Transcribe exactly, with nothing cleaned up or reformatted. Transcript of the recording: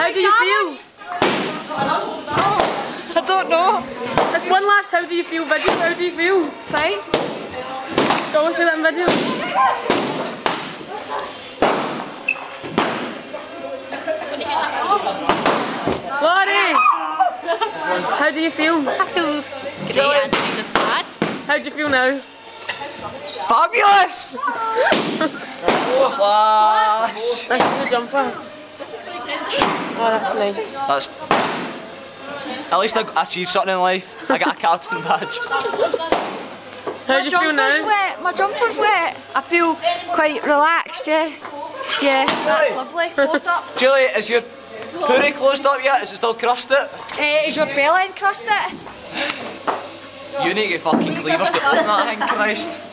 How do you feel? I don't know. It's one last how do you feel video. How do you feel? Fine. Go see that in video. Laurie! How do you feel? I feel great and kind of sad. How do you feel now? Fabulous! Slash! That's the jumper. Oh, that's nice. That's... At least I achieved something in life. I got a captain badge. How do you feel now? Wet. My jumper's wet. I feel quite relaxed, yeah. Yeah, that's lovely. Close up. Julie, is your poorie closed up yet? Is it still crusted? Uh, is your belly encrusted? You need to get fucking cleavers to open that thing, Christ.